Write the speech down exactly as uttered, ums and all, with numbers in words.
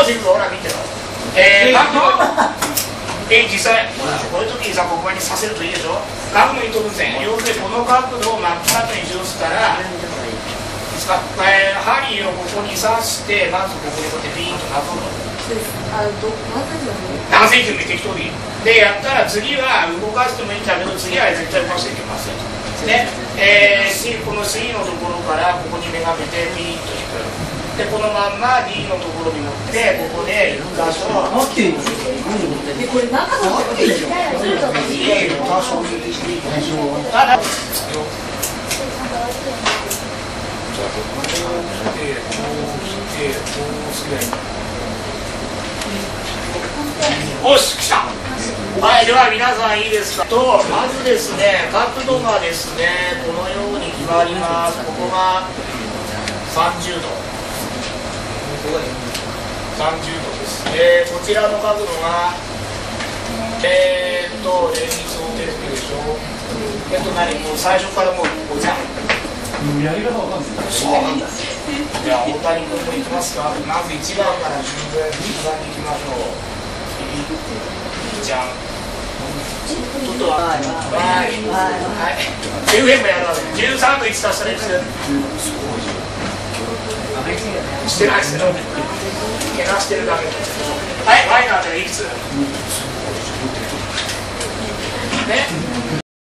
う軸ほら見てろ。えー、角度え実際こういう時にさ、ここにさせるといいでしょ。角度に飛ぶ線、要するにこの角度を真っ二つに戻すから、えー、針をここに刺して、まずここでこうやってピーンとなぞる。何センチも適当でいい。でやったら次は動かしてもいいんだけど、次は絶対動かしていきますよ。で、えー、この C のところからここにめがけてピーンと引く。でこのまんま D のところに持ってここでいっか所。 でこれ中のところで痛いの。 多少ただ。じゃあここでこう来てこう来てこうすれば。よし来た。はい、では皆さんいいですか。とまずですね、角度がですねこのように決まります。ここがさんじゅうど。さんじゅうどです。えー、こちらの角度がえーっと連立を照れてるでしょ。えっと何もう最初からもうこうじゃん。 やり方わかんない。 そうなんだ。じゃあ大谷君もいきますか。まずいちばんから順番にいきましょう。じゃん。ちょっとはいはいはい。じゅうえんもやるわけ。じゅうさんといち足したらいくつ？してないしてない。けなしてるだけ。はい、ワイナーでいくつ？ね。